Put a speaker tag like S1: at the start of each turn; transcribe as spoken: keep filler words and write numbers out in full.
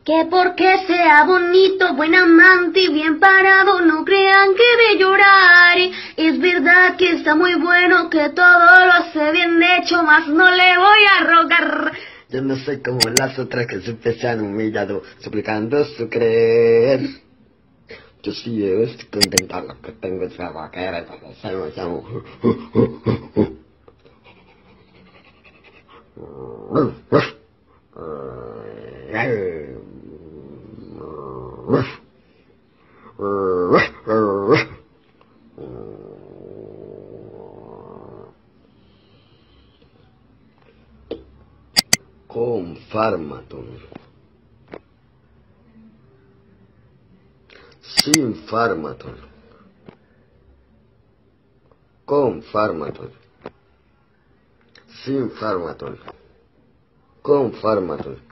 S1: Que porque sea bonito, buen amante y bien parado, no crean que de llorar. Es verdad que está muy bueno, que todo lo hace bien hecho, mas no le voy a rogar.
S2: Yo no soy como las otras que siempre se han humillado, suplicando su creer. Yo sí estoy contenta, lo que tengo es la vaquera, se me llamo. Con Pharmaton. Sin Pharmaton. Con Pharmaton. Sin Pharmaton. Con Pharmaton.